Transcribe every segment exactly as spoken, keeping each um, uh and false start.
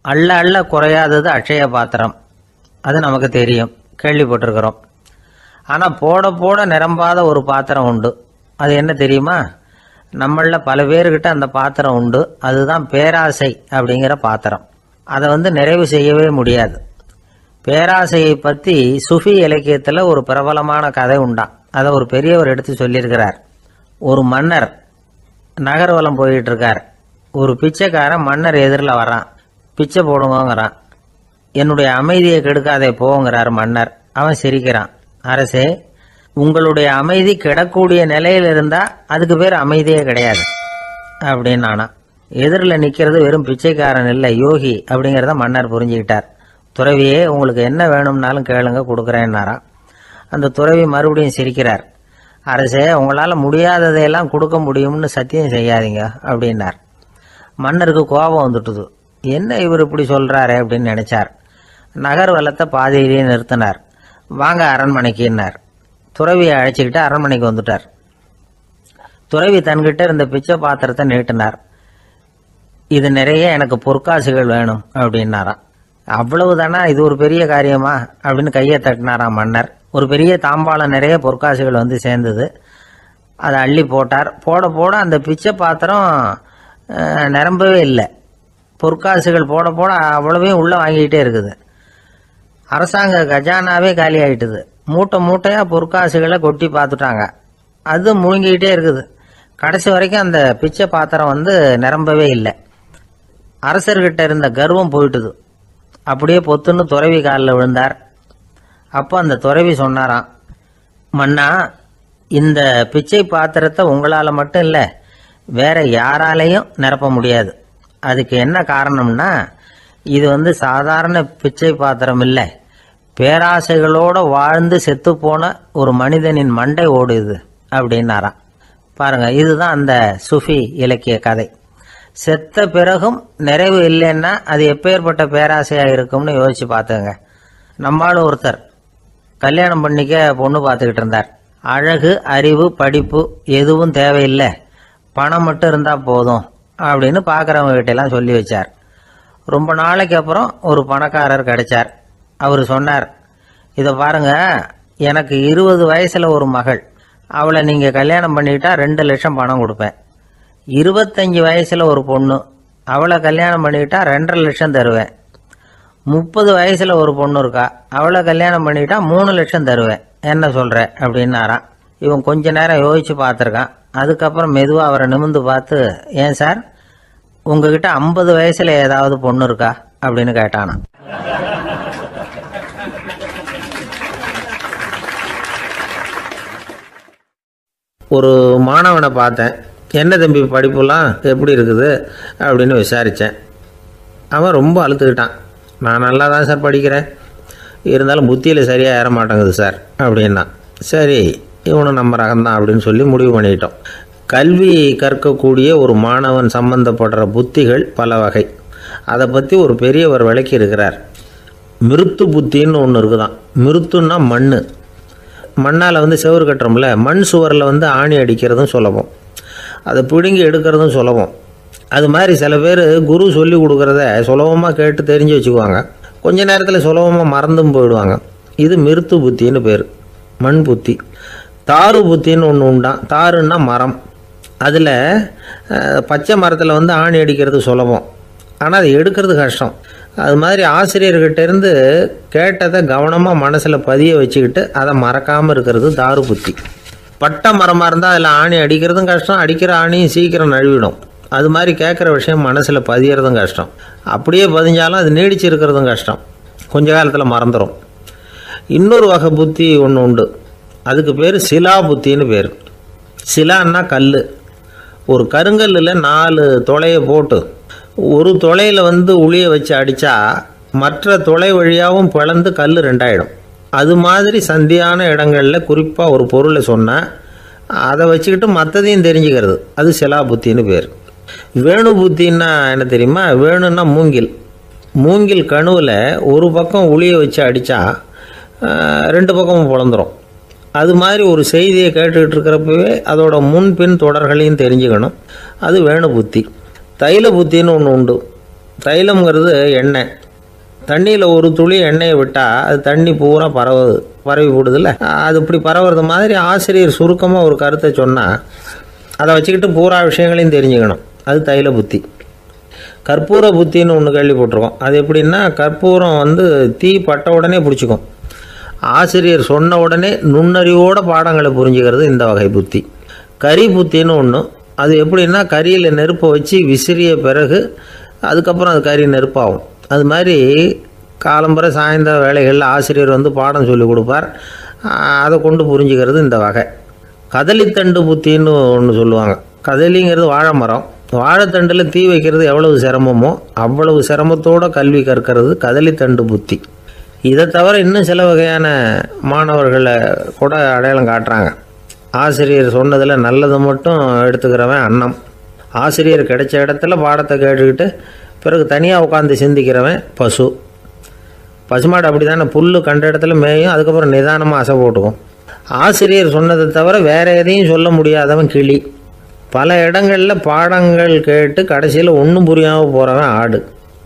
அள்ள அள்ள குறையாதது அட்சய பாத்திரம், அது நமக்கு தெரியும், கேள்விப்பட்டிருக்கிறோம். ஆனால் போட போட நிரம்பாத ஒரு பாத்திரம் உண்டு. அது என்ன தெரியுமா? நம்மளில் பல பேர்கிட்ட அந்த பாத்திரம் உண்டு. அதுதான் பேராசை அப்படிங்கிற பாத்திரம். அதை வந்து நிறைவு செய்யவே முடியாது. பேராசையை பற்றி சுஃபி இலக்கியத்தில் ஒரு பிரபலமான கதை உண்டாம். அதை ஒரு பெரியவர் எடுத்து சொல்லியிருக்கிறார். ஒரு மன்னர் நகர்வலம் போயிட்டு இருக்கார். ஒரு பிச்சைக்காரன் மன்னர் எதிரில் வரான். பிச்சை போடுங்கிறான். என்னுடைய அமைதியை கெடுக்காதே போங்கிறார் மன்னர். அவன் சிரிக்கிறான். அரசே, உங்களுடைய அமைதி கெடக்கூடிய நிலையில் இருந்தால் அதுக்கு பேர் அமைதியே கிடையாது அப்படின்னு. ஆனா எதிரில் நிற்கிறது வெறும் பிச்சைக்காரன் இல்லை, யோகி அப்படிங்கிறத மன்னர் புரிஞ்சுக்கிட்டார். துறவியே, உங்களுக்கு என்ன வேணும்னாலும் கேளுங்க, கொடுக்குறேன்னாராம். அந்த துறவி மறுபடியும் சிரிக்கிறார். அரசே, உங்களால் முடியாததையெல்லாம் கொடுக்க முடியும்னு சத்தியம் செய்யாதீங்க அப்படின்னார். மன்னருக்கு கோபம் வந்துட்டுது. என்ன இவர் இப்படி சொல்கிறாரு அப்படின்னு நினைச்சார். நகர்வலத்தை பாதியிலேயே நிறுத்தினார். வாங்க அரண்மனைக்குன்னார். துறவியை அழைச்சிக்கிட்டு அரண்மனைக்கு வந்துட்டார். துறவி தன்கிட்ட இருந்த பிச்சை பாத்திரத்தை நீட்டினார். இது நிறைய எனக்கு பொற்காசுகள் வேணும் அப்படின்னாராம். அவ்வளவுதானா, இது ஒரு பெரிய காரியமா அப்படின்னு கையை தட்டினாராம் மன்னர். ஒரு பெரிய தாம்பாளம் நிறைய பொற்காசுகள் வந்து சேர்ந்தது. அதை அள்ளி போட்டார். போட போட அந்த பிச்சை பாத்திரம் நிரம்பவே இல்லை. பொற்காசுகள் போட போட அவ்வளவையும் உள்ளே வாங்கிக்கிட்டே இருக்குது. அரசாங்க கஜானாவே காலி ஆகிட்டுது. மூட்டை மூட்டையாக பொற்காசுகளை கொட்டி பார்த்துட்டாங்க. அது முழுங்கிக்கிட்டே இருக்குது. கடைசி வரைக்கும் அந்த பிச்சை பாத்திரம் வந்து நிரம்பவே இல்லை. அரசர்கிட்ட இருந்த கர்வம் போயிட்டுது. அப்படியே பொத்துன்னு துறவி காலில் விழுந்தார். அப்போ அந்த துறவி சொன்னாராம், மன்னா, இந்த பிச்சை பாத்திரத்தை உங்களால் மட்டும் இல்லை, வேற யாராலையும் நிரப்ப முடியாது. அதுக்கு என்ன காரணம்னா, இது வந்து சாதாரண பிச்சை பாத்திரம் இல்லை, பேராசைகளோடு வாழ்ந்து செத்துப்போன ஒரு மனிதனின் மண்டை ஓடுது அப்படின்னாராம். பாருங்க, இதுதான் அந்த சுஃபி இலக்கிய கதை. செத்த பிறகும் நிறைவு இல்லைன்னா அது எப்பேற்பட்ட பேராசையாக இருக்கும்னு யோசிச்சு பார்த்துங்க. நம்மால் ஒருத்தர் கல்யாணம் பண்ணிக்க பொண்ணு பார்த்துக்கிட்டு இருந்தார். அழகு, அறிவு, படிப்பு எதுவும் தேவையில்லை, பணம் மட்டும் இருந்தால் போதும் அப்படின்னு பார்க்குறவங்க கிட்டெல்லாம் சொல்லி வச்சார். ரொம்ப நாளைக்கு அப்புறம் ஒரு பணக்காரர் கிடைச்சார். அவர் சொன்னார், இதை பாருங்க, எனக்கு இருபது வயசில் ஒரு மகள், அவளை நீங்கள் கல்யாணம் பண்ணிக்கிட்டா ரெண்டு லட்சம் பணம் கொடுப்பேன். இருபத்தஞ்சி வயசில் ஒரு பொண்ணு, அவளை கல்யாணம் பண்ணிக்கிட்டா ரெண்டரை லட்சம் தருவேன். முப்பது வயசில் ஒரு பொண்ணு இருக்கா, அவளை கல்யாணம் பண்ணிக்கிட்டா மூணு லட்சம் தருவேன். என்ன சொல்கிற அப்படின்னாராம். இவன் கொஞ்ச நேரம் யோசித்து பார்த்துருக்கான். அதுக்கப்புறம் மெதுவாக அவரை நிமிர்ந்து பார்த்து, ஏன் சார், உங்ககிட்ட ஐம்பது வயசில் ஏதாவது பொண்ணு இருக்கா அப்படின்னு கேட்டானா. ஒரு மாணவனை பார்த்தேன். என்ன தம்பி படிப்புலாம் எப்படி இருக்குது அப்படின்னு விசாரித்தேன். அவன் ரொம்ப அழுத்துக்கிட்டான். நான் நல்லா தான் சார் படிக்கிறேன், இருந்தாலும் புத்தியில் சரியாக ஏற மாட்டேங்குது சார் அப்படின்னா. சரி, இவனும் நம்ம ரகம்தான் அப்படின்னு சொல்லி முடிவு பண்ணிக்கிட்டோம். கல்வி கற்கக்கூடிய ஒரு மாணவன் சம்பந்தப்படுற புத்திகள் பல வகை. அதை பற்றி ஒரு பெரியவர் விளக்கி இருக்கிறார். மிருத்து புத்தின்னு ஒன்று இருக்குதான். மிருத்துன்னா மண். மண்ணால் வந்து செவரு கட்டுறோம்ல, மண் சுவரில் வந்து ஆணி அடிக்கிறதும் சுலபம், அதை பிடுங்கி எடுக்கிறதும் சுலபம். அது மாதிரி சில பேர் குரு சொல்லி கொடுக்குறத சுலபமாக கேட்டு தெரிஞ்சு வச்சுக்குவாங்க, கொஞ்ச நேரத்தில் சுலபமாக மறந்தும் போயிடுவாங்க. இது மிருத்து புத்தின்னு பேர், மண் புத்தி. தாரு புத்தின்னு ஒன்று உண்டான். தாருன்னா மரம். அதில் பச்சை மரத்தில் வந்து ஆணி அடிக்கிறது சுலபம், ஆனால் அதை எடுக்கிறது கஷ்டம். அது மாதிரி ஆசிரியர்கிட்டேருந்து கேட்டதை கவனமாக மனசில் பதிய வச்சுக்கிட்டு அதை மறக்காமல் இருக்கிறது தாரு புத்தி. பட்டை மரமாக இருந்தால் அதில் ஆணி அடிக்கிறதும் கஷ்டம், அடிக்கிற ஆணியும் சீக்கிரம் நழுவிடும். அது மாதிரி கேட்குற விஷயம் மனசில் பதியறதும் கஷ்டம். அப்படியே பதிஞ்சாலும் அது நீடிச்சு இருக்கிறதும் கஷ்டம், கொஞ்ச காலத்தில் மறந்துடும். இன்னொரு வகை புத்தி ஒன்று உண்டு, அதுக்கு பேர் சிலா புத்தின்னு பேர். சிலான்னா கல். ஒரு கருங்கல்லில் நாலு துளையை போட்டு ஒரு துளையில் வந்து உளிய வச்சு அடித்தா மற்ற துளை வழியாகவும் பிளந்து கல் ரெண்டாயிடும். அது மாதிரி சந்தியான இடங்களில் குறிப்பாக ஒரு பொருளை சொன்னால் அதை வச்சுக்கிட்டு மற்றதையும் தெரிஞ்சுக்கிறது, அது சிலா புத்தின்னு பேர். வேணு புத்தின்னா என்ன தெரியுமா? வேணுன்னா மூங்கில். மூங்கில் கணுவில் ஒரு பக்கம் உளிய வச்சு அடித்தா ரெண்டு பக்கமும் பிளந்துடும். அது மாதிரி ஒரு செய்தியை கேட்டுக்கிட்டு இருக்கிறப்பவே அதோட முன்பின் தொடர்களையும் தெரிஞ்சுக்கணும், அது வேணு புத்தி. தைல புத்தின்னு ஒன்று உண்டு. தைலம்ங்கிறது எண்ணெய். தண்ணியில் ஒரு துளி எண்ணெயை விட்டால் அது தண்ணி பூரா பரவுது, பரவி போடுதில்ல. அது இப்படி பரவுறது மாதிரி ஆசிரியர் சுருக்கமாக ஒரு கருத்தை சொன்னால் அதை வச்சுக்கிட்டு பூரா விஷயங்களையும் தெரிஞ்சுக்கணும். அது தைல புத்தி. கற்பூர புத்தின்னு ஒன்று கேள்விப்பட்டிருக்கோம். அது எப்படின்னா, கற்பூரம் வந்து தீ பட்ட உடனே பிடிச்சிக்கும். ஆசிரியர் சொன்ன உடனே நுண்ணறிவோட பாடங்களை புரிஞ்சுக்கிறது இந்த வகை புத்தி. கரி புத்தின்னு ஒன்று. அது எப்படின்னா, கரியில் நெருப்பை வச்சு விசிறிய பிறகு அதுக்கப்புறம் அது கறி நெருப்பாகும். அது மாதிரி காலம்பரை சாயந்தர வேலைகளில் ஆசிரியர் வந்து பாடம் சொல்லி கொடுப்பார். அதை கொண்டு புரிஞ்சுக்கிறது இந்த வகை. கதலித்தண்டு புத்தின்னு ஒன்று சொல்லுவாங்க. கதலிங்கிறது வாழை மரம். வாழைத்தண்டில் தீ வைக்கிறது எவ்வளவு சிரமமோ அவ்வளவு சிரமத்தோடு கல்வி கற்கிறது கதலித்தண்டு புத்தி. இதை தவிர இன்னும் சில வகையான மாணவர்களை கூட அடையாளம் காட்டுறாங்க. ஆசிரியர் சொன்னதில் நல்லதை மட்டும் எடுத்துக்கிறவன் அன்னம். ஆசிரியர் கிடைச்ச இடத்துல பாடத்தை கேட்டுக்கிட்டு பிறகு தனியாக உட்காந்து சிந்திக்கிறவன் பசு. பசுமாடு அப்படி தானே, புல் கண்ட இடத்துல மேயும், அதுக்கப்புறம் நிதானமாக அசை போட்டுக்கும். ஆசிரியர் சொன்னதை தவிர வேறு எதையும் சொல்ல முடியாதவன் கிளி. பல இடங்களில் பாடங்கள் கேட்டு கடைசியில் ஒன்றும் புரியாமல் போகிறவன் ஆடு.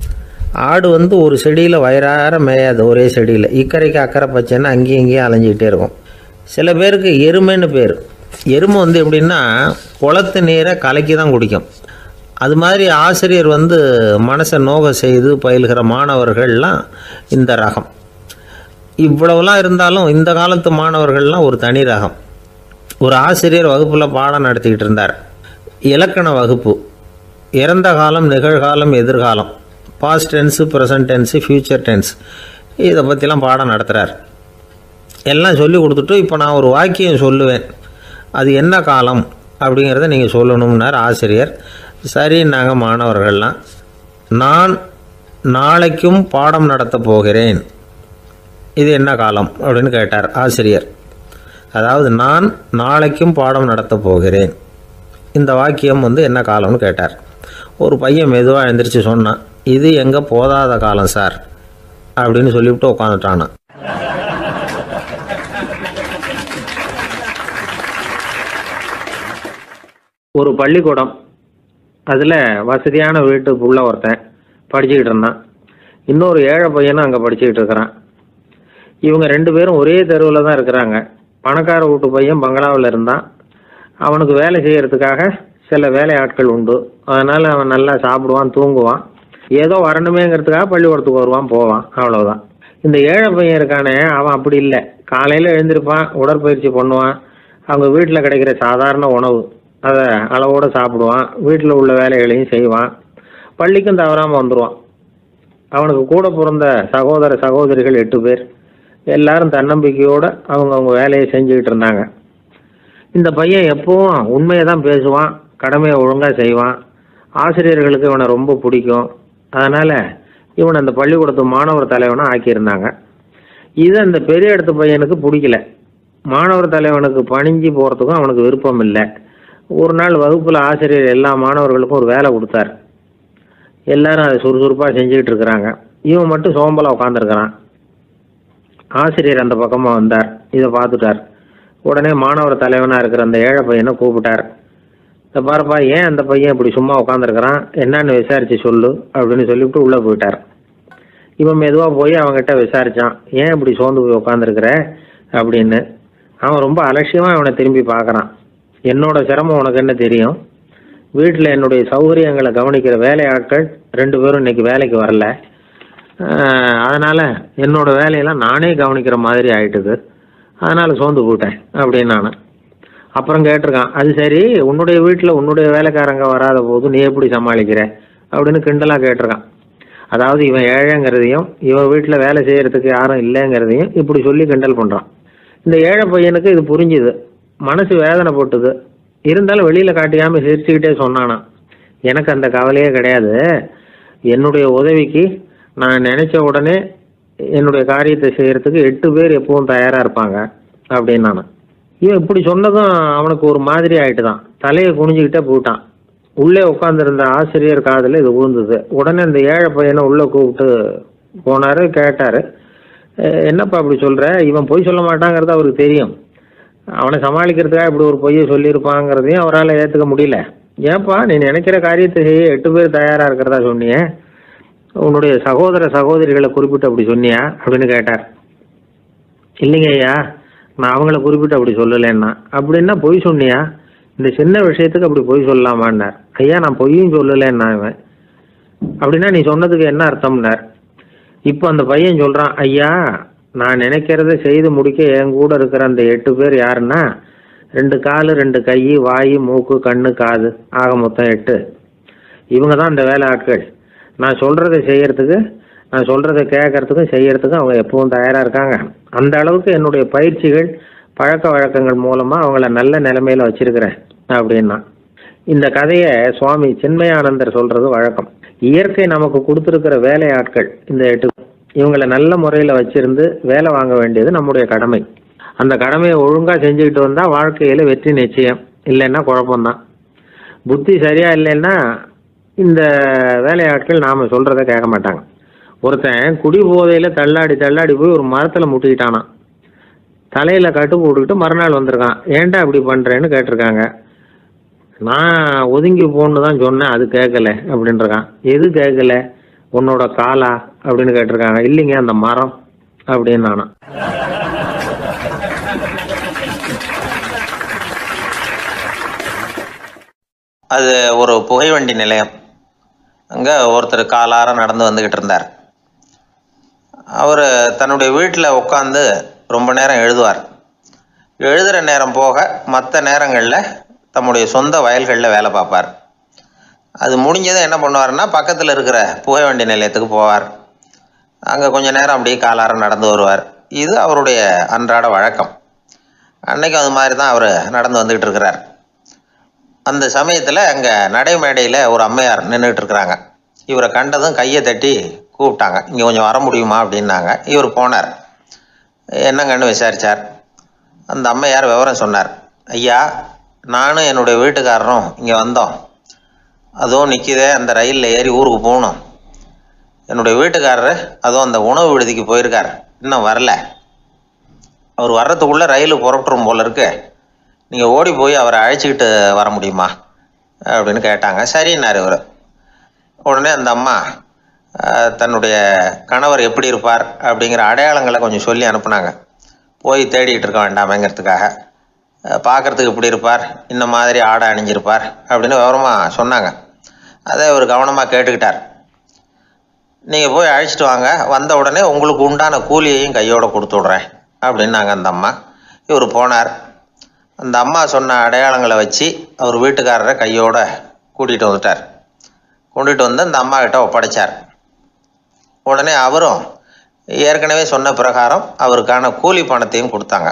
ஆடு வந்து ஒரு செடியில் வயிறார மேயாது, ஒரே செடியில். இக்கரைக்கு அக்கறை பச்சைன்னா அங்கேயும் இங்கேயும் அலைஞ்சிக்கிட்டே இருக்கும். சில பேருக்கு எருமைன்னு பேர். எருமை வந்து எப்படின்னா குளத்து நீரை கலக்கி தான் குடிக்கும். அது மாதிரி ஆசிரியர் வந்து மனசை நோக செய்து பயில்கிற மாணவர்கள்லாம் இந்த ரகம். இவ்வளவுலாம் இருந்தாலும் இந்த காலத்து மாணவர்கள்லாம் ஒரு தனி ரகம். ஒரு ஆசிரியர் வகுப்பில் பாடம் நடத்திக்கிட்டு இருந்தார். இலக்கண வகுப்பு. இறந்த காலம், நிகழ்காலம், எதிர்காலம், past tense, present tense, future tense, இதை பற்றிலாம் பாடம் நடத்துகிறார். எல்லாம் சொல்லி கொடுத்துட்டு இப்போ நான் ஒரு வாக்கியம் சொல்லுவேன், அது என்ன காலம் அப்படிங்கிறத நீங்கள் சொல்லணும்னார் ஆசிரியர். சரி, நாங்கள் மாணவர்கள்லாம், நான் நாளைக்கும் பாடம் நடத்தப் போகிறேன், இது என்ன காலம் அப்படின்னு கேட்டார் ஆசிரியர். அதாவது நான் நாளைக்கும் பாடம் நடத்தப் போகிறேன், இந்த வாக்கியம் வந்து என்ன காலம்னு கேட்டார். ஒரு பையன் மெதுவாக எழுந்திரிச்சு சொன்னான், இது எங்கே போதாத காலம் சார் அப்படின்னு சொல்லிவிட்டு உட்காந்துட்டானா. ஒரு பள்ளிக்கூடம், அதில் வசதியான வீட்டுக்குள்ள ஒருத்தன் படிச்சுக்கிட்டு இருந்தான். இன்னொரு ஏழை பையனும் அங்கே படிச்சுக்கிட்டு இருக்கிறான். இவங்க ரெண்டு பேரும் ஒரே தெருவில் தான் இருக்கிறாங்க. பணக்கார வீட்டு பையன் பங்களாவில் இருந்தான். அவனுக்கு வேலை செய்கிறதுக்காக சில வேலை ஆட்கள் உண்டு. அதனால் அவன் நல்லா சாப்பிடுவான், தூங்குவான், ஏதோ வரணுமேங்கிறதுக்காக பள்ளிக்கூடத்துக்கு வருவான், போவான், அவ்வளோதான். இந்த ஏழை பையன் இருக்கானே, அவன் அப்படி இல்லை. காலையில் எழுந்திருப்பான், உடற்பயிற்சி பண்ணுவான், அவங்க வீட்டில் கிடைக்கிற சாதாரண உணவு அதை அளவோடு சாப்பிடுவான், வீட்டில் உள்ள வேலைகளையும் செய்வான், பள்ளிக்கும் தவறாமல் வந்துடுவான். அவனுக்கு கூட பிறந்த சகோதர சகோதரிகள் எட்டு பேர். எல்லாரும் தன்னம்பிக்கையோடு அவங்க அவங்க வேலையை செஞ்சுக்கிட்டு இருந்தாங்க. இந்த பையன் எப்பவும் உண்மையை தான் பேசுவான், கடமையை ஒழுங்காக செய்வான். ஆசிரியர்களுக்கு இவனை ரொம்ப பிடிக்கும். அதனால் இவனை அந்த பள்ளிக்கூடத்து மாணவர் தலைவனாக ஆக்கியிருந்தாங்க. இது அந்த பெரிய இடத்து பையனுக்கு பிடிக்கல. மாணவர் தலைவனுக்கு பணிஞ்சு போகிறதுக்கும் அவனுக்கு விருப்பம் இல்லை. ஒரு நாள் வகுப்பில் ஆசிரியர் எல்லா மாணவர்களுக்கும் ஒரு வேலை கொடுத்தார். எல்லாரும் அதை சுறுசுறுப்பாக செஞ்சுக்கிட்டு இருக்கிறாங்க. இவன் மட்டும் சோம்பலாக உட்காந்துருக்கிறான். ஆசிரியர் அந்த பக்கமாக வந்தார், இதை பார்த்துட்டார். உடனே மாணவர் தலைவனாக இருக்கிற அந்த ஏழை பையனை கூப்பிட்டார். இதை பாருப்பா, ஏன் அந்த பையன் இப்படி சும்மா உட்காந்துருக்கிறான், என்னன்னு விசாரித்து சொல்லு அப்படின்னு சொல்லிவிட்டு உள்ளே போயிட்டார். இவன் மெதுவாக போய் அவங்ககிட்ட விசாரித்தான், ஏன் இப்படி சோர்ந்து போய் உட்காந்துருக்கிற அப்படின்னு. அவன் ரொம்ப அலட்சியமாக அவனை திரும்பி பார்க்குறான். என்னோட சிரமம் உனக்கு என்ன தெரியும், வீட்டில் என்னுடைய சௌகரியங்களை கவனிக்கிற வேலை ஆட்கள் ரெண்டு பேரும் இன்னைக்கு வேலைக்கு வரல, அதனால் என்னோட வேலையெல்லாம் நானே கவனிக்கிற மாதிரி ஆயிட்டுது, அதனால் சோர்ந்து போயிட்டேன் அப்படின்னு நான். அப்புறம் கேட்டிருக்கான், அது சரி, உன்னுடைய வீட்டில் உன்னுடைய வேலைக்காரங்க வராத போது நீ எப்படி சமாளிக்கிற அப்படின்னு கிண்டலாக கேட்டிருக்கான். அதாவது இவன் ஏழைங்கிறதையும் இவன் வீட்டில் வேலை செய்கிறதுக்கு யாரும் இல்லைங்கிறதையும் இப்படி சொல்லி கிண்டல் பண்ணுறான். இந்த ஏழை பையனுக்கு இது புரிஞ்சுது, மனசு வேதனை போட்டுது. இருந்தாலும் வெளியில் காட்டியாமல் சிரிச்சுக்கிட்டே சொன்னானா, எனக்கு அந்த கவலையே கிடையாது, என்னுடைய உதவிக்கு நான் நினச்ச உடனே என்னுடைய காரியத்தை செய்கிறதுக்கு எட்டு பேர் எப்பவும் தயாராக இருப்பாங்க அப்படின்னு நான். இவன் இப்படி சொன்னதும் அவனுக்கு ஒரு மாதிரி ஆகிட்டு தான், தலையை குனிஞ்சிக்கிட்டே போயிட்டான். உள்ளே உட்காந்துருந்த ஆசிரியர் காதில் இது விழுந்தது. உடனே இந்த ஏழை பையனை உள்ளே கூப்பிட்டு போனார், கேட்டார், என்னப்பா அப்படி சொல்கிற, இவன் பொய் சொல்ல மாட்டாங்கிறது அவருக்கு தெரியும், அவனை சமாளிக்கிறதுக்காக இப்படி ஒரு பொய்யை சொல்லியிருப்பாங்கிறதையும் அவரால் ஏற்றுக்க முடியல. ஏன்ப்பா, நீ நினைக்கிற காரியத்தை செய்ய எட்டு பேர் தயாராக இருக்கிறதா சொன்னியே, உன்னுடைய சகோதர சகோதரிகளை குறிப்பிட்டு அப்படி சொன்னியா அப்படின்னு கேட்டார். இல்லைங்க ஐயா, நான் அவங்கள குறிப்பிட்டு அப்படி சொல்லலைன்னா. அப்படின்னா பொய் சொன்னியா? இந்த சின்ன விஷயத்துக்கு அப்படி பொய் சொல்லலாமான்னார். ஐயா, நான் பொய்யும் சொல்லலைன்னா. இவன் அப்படின்னா நீ சொன்னதுக்கு என்ன அர்த்தம்னார். இப்போ அந்த பையன் சொல்றான், ஐயா நான் நினைக்கிறத செய்து முடிக்க என் கூட இருக்கிற அந்த எட்டு பேர் யாருன்னா, ரெண்டு காலு, ரெண்டு கை, வாய், மூக்கு, கண்ணு, காது, ஆக மொத்தம் எட்டு. இவங்க தான் இந்த வேலை ஆட்கள். நான் சொல்றதை செய்யறதுக்கு, நான் சொல்றதை கேட்கறதுக்கும் செய்யறதுக்கும் அவங்க எப்பவும் தயாரா இருக்காங்க. அந்த அளவுக்கு என்னுடைய பயிற்சிகள், பழக்க வழக்கங்கள் மூலமா அவங்கள நல்ல நிலைமையில வச்சிருக்கிறேன் அப்படின்னா. இந்த கதையை சுவாமி சின்மயானந்தர் சொல்றது வழக்கம். இயற்கை நமக்கு கொடுத்துருக்கிற வேலையாட்கள் இந்த எட்டு, இவங்களை நல்ல முறையில் வச்சிருந்து வேலை வாங்க வேண்டியது நம்முடைய கடமை. அந்த கடமையை ஒழுங்கா செஞ்சுக்கிட்டு வந்தா வாழ்க்கையில வெற்றி நிச்சயம், இல்லைன்னா குழப்பம்தான். புத்தி சரியா இல்லைன்னா இந்த வேலையாட்கள் நாம சொல்றதை கேட்க மாட்டாங்க. ஒருத்தன் குடி போதையில தள்ளாடி தள்ளாடி போய் ஒரு மரத்துல முட்டிக்கிட்டானான். தலையில கட்டு போட்டுக்கிட்டு மறுநாள் வந்திருக்கான். ஏன்டா இப்படி பண்றேன்னு கேட்டிருக்காங்க. நான் ஒதுங்கி போன்னு தான் சொன்னேன், அது கேட்கல அப்படின்றான். எது கேட்கல? உன்னோட காலா அப்படின்னு கேட்டிருக்காங்க. இல்லைங்க, அந்த மரம் அப்படின்னு நானா. அது ஒரு புகைவண்டி நிலையம். அங்கே ஒருத்தர் காலார நடந்து வந்துக்கிட்டு இருந்தார். அவர் தன்னுடைய வீட்டில் உட்காந்து ரொம்ப நேரம் எழுதுவார். எழுதுகிற நேரம் போக மற்ற நேரங்களில் தம்முடைய சொந்த வயல்களில் வேலை பார்ப்பார். அது முடிஞ்சதை என்ன பண்ணுவார்னா, பக்கத்தில் இருக்கிற புகைவண்டி நிலையத்துக்கு போவார். அங்கே கொஞ்சம் நேரம் அப்படியே காலார நடந்து வருவார். இது அவருடைய அன்றாட வழக்கம். அன்னைக்கு அது மாதிரி தான் அவர் நடந்து வந்துக்கிட்டு இருக்கிறார். அந்த சமயத்தில் அங்கே நடைமேடையில் ஒரு அம்மையார் நின்றுட்டு இருக்கிறாங்க. இவரை கண்டதும் கையை தட்டி கூப்பிட்டாங்க. இங்கே கொஞ்சம் வர முடியுமா அப்படின்னாங்க. இவர் போனார். என்னங்கன்னு விசாரித்தார். அந்த அம்மையார் விவரம் சொன்னார். ஐயா, நானும் என்னுடைய வீட்டுக்காரரும் இங்கே வந்தோம். அதுவும் நிற்கிதே, அந்த ரயிலில் ஏறி ஊருக்கு போகணும். என்னுடைய வீட்டுக்காரரு அதுவும் அந்த உணவு விடுதிக்கு போயிருக்கார், இன்னும் வரல. அவர் வர்றதுக்குள்ளே ரயில் புறப்பட்டுரும் போல இருக்கு. நீங்கள் ஓடி போய் அவரை அழைச்சிக்கிட்டு வர முடியுமா அப்படின்னு கேட்டாங்க. சரின்னார் இவர். உடனே அந்த அம்மா தன்னுடைய கணவர் எப்படி இருப்பார் அப்படிங்கிற அடையாளங்களை கொஞ்சம் சொல்லி அனுப்புனாங்க. போய் தேடிக்கிட்டு இருக்க வேண்டாமேங்கிறதுக்காக. பார்க்குறதுக்கு இப்படி இருப்பார், இந்த மாதிரி ஆடை அணிஞ்சிருப்பார் அப்படின்னு விவரமாக சொன்னாங்க. அதை இவர் கவனமாக கேட்டுக்கிட்டார். நீங்கள் போய் அழைச்சிட்டு வாங்க, வந்த உடனே உங்களுக்கு உண்டான கூலியையும் கையோடு கொடுத்து விட்றேன் அப்படின்னாங்க அந்த அம்மா. இவர் போனார். அந்த அம்மா சொன்ன அடையாளங்களை வச்சு அவர் வீட்டுக்காரரை கையோட கூட்டிகிட்டு வந்துட்டார். கொண்டுட்டு வந்து அந்த அம்மா கிட்ட ஒப்படைச்சார். உடனே அவரும் ஏற்கனவே சொன்ன பிரகாரம் அவருக்கான கூலி பணத்தையும் கொடுத்தாங்க.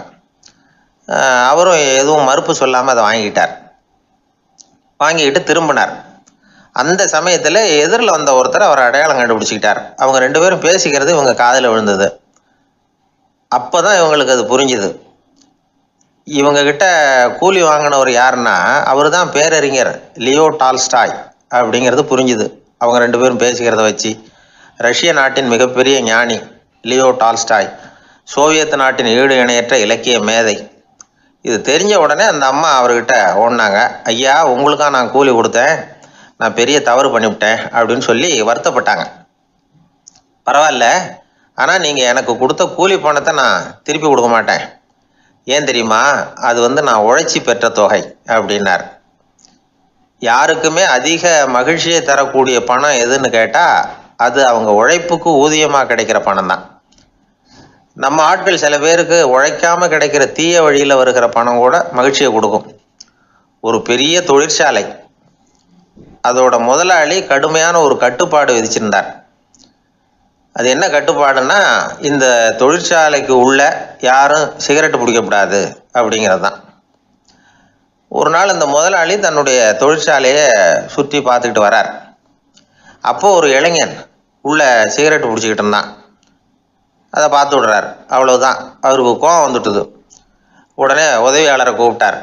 அவரும் எதுவும் மறுப்பு சொல்லாமல் அதை வாங்கிட்டார். வாங்கிக்கிட்டு திரும்பினார். அந்த சமயத்தில் எதிரில் வந்த ஒருத்தர் அவர் அடையாளம் கண்டுபிடிச்சிக்கிட்டார். அவங்க ரெண்டு பேரும் பேசிக்கிறது இவங்க காதில் விழுந்தது. அப்போ தான் இவங்களுக்கு அது புரிஞ்சுது. இவங்ககிட்ட கூலி வாங்கினவர் யாருன்னா அவர் தான் பேரறிஞர் லியோ டால்ஸ்டாய் அப்படிங்கிறது புரிஞ்சுது. அவங்க ரெண்டு பேரும் பேசிக்கிறத வச்சு ரஷ்ய நாட்டின் மிகப்பெரிய ஞானி லியோ டால்ஸ்டாய், சோவியத் நாட்டின் ஈடு இணையற்ற இலக்கிய மேதை. இது தெரிஞ்ச உடனே அந்த அம்மா அவர்கிட்ட ஓடினாங்க. ஐயா, உங்களுக்காக நான் கூலி கொடுத்தேன், நான் பெரிய தவறு பண்ணிவிட்டேன் அப்படின்னு சொல்லி வருத்தப்பட்டாங்க. பரவாயில்ல, ஆனால் நீங்கள் எனக்கு கொடுத்த கூலி பணத்தை நான் திருப்பி கொடுக்க மாட்டேன். ஏன் தெரியுமா? அது வந்து நான் உழைச்சி பெற்ற தொகை அப்படின்னார். யாருக்குமே அதிக மகிழ்ச்சியை தரக்கூடிய பணம் எதுன்னு கேட்டால் அது அவங்க உழைப்புக்கு ஊதியமாக கிடைக்கிற பணம் தான். நம்ம ஆட்கள் சில பேருக்கு உழைக்காமல் கிடைக்கிற தீய வழியில் வருகிற பணம் கூட மகிழ்ச்சியை கொடுக்கும். ஒரு பெரிய தொழிற்சாலை, அதோட முதலாளி கடுமையான ஒரு கட்டுப்பாடு விதிச்சிருந்தார். அது என்ன கட்டுப்பாடுன்னா, இந்த தொழிற்சாலைக்கு உள்ள யாரும் சிகரெட்டு பிடிக்கக்கூடாது அப்படிங்கிறது தான். ஒரு நாள் இந்த முதலாளி தன்னுடைய தொழிற்சாலையை சுற்றி பார்த்துக்கிட்டு வரார். அப்போது ஒரு இளைஞன் உள்ள சிகரெட்டு பிடிச்சிக்கிட்டு இருந்தான். அதை பார்த்து விடுறார். அவ்வளவுதான், அவருக்கு கோபம் வந்துட்டுது. உடனே உதவியாளரை கூப்பிட்டார்.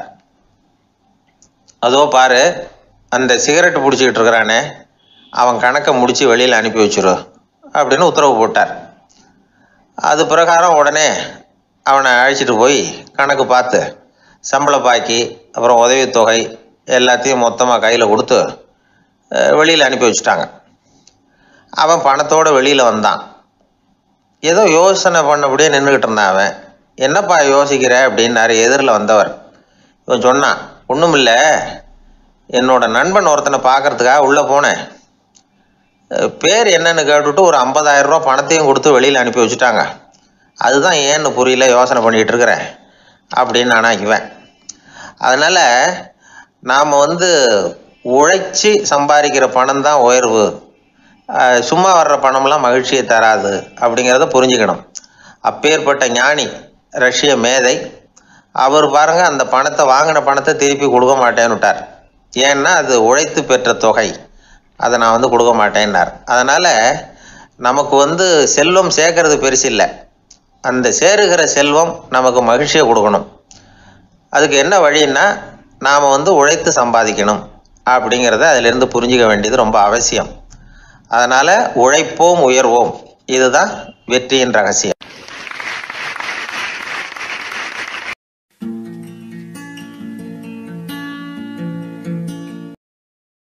அதோ பாரு, அந்த சிகரெட்டு பிடிச்சிக்கிட்டு இருக்கிறானே, அவன் கணக்கை முடித்து வெளியில் அனுப்பி வச்சிரு அப்படின்னு உத்தரவு போட்டார். அது பிரகாரம் உடனே அவனை அழைச்சிட்டு போய் கணக்கு பார்த்து சம்பள பாக்கி அப்புறம் உதவித்தொகை எல்லாத்தையும் மொத்தமாக கையில் கொடுத்து வெளியில் அனுப்பி வச்சுட்டாங்க. அவன் பணத்தோடு வெளியில் வந்தான். ஏதோ யோசனை பண்ணபடியே நின்றுக்கிட்டு இருந்தான். அவன் என்னப்பா யோசிக்கிற அப்படின்னாரு எதிரில் வந்தவர். இவன் சொன்னான், ஒன்றும் இல்லை, என்னோட நண்பன் ஒருத்தனை பார்க்கறதுக்காக உள்ளே போனேன். பேர் என்னன்னு கேட்டுவிட்டு ஒரு ஐம்பதாயிரம் ரூபா பணத்தையும் கொடுத்து வெளியில் அனுப்பி வச்சுட்டாங்க. அதுதான் ஏன்னு புரியல, யோசனை பண்ணிகிட்டு இருக்கிறேன் அப்படின்னு நானாக்குவேன். அதனால் நாம் வந்து உழைச்சி சம்பாதிக்கிற பணம் தான் உயர்வு, சும்மா வர்ற பணம்லாம் மகிழ்ச்சியை தராது அப்படிங்கிறத புரிஞ்சுக்கணும். அப்பேற்பட்ட ஞானி ரஷ்ய மேதை அவர் பாருங்கள், அந்த பணத்தை வாங்கின பணத்தை திருப்பி கொடுக்க மாட்டேன்னு விட்டார். ஏன்னா அது உழைத்து பெற்ற தொகை, அதை நான் வந்து கொடுக்க மாட்டேன்னார். அதனால் நமக்கு வந்து செல்வம் சேர்க்கறது பெருசு இல்லை, அந்த சேருகிற செல்வம் நமக்கு மகிழ்ச்சியை கொடுக்கணும். அதுக்கு என்ன வழின்னா நாம் வந்து உழைத்து சம்பாதிக்கணும் அப்படிங்கிறத அதிலிருந்து புரிஞ்சிக்க வேண்டியது ரொம்ப அவசியம். அதனால் உழைப்போம் உயர்வோம், இதுதான் வெற்றியின் ரகசியம்.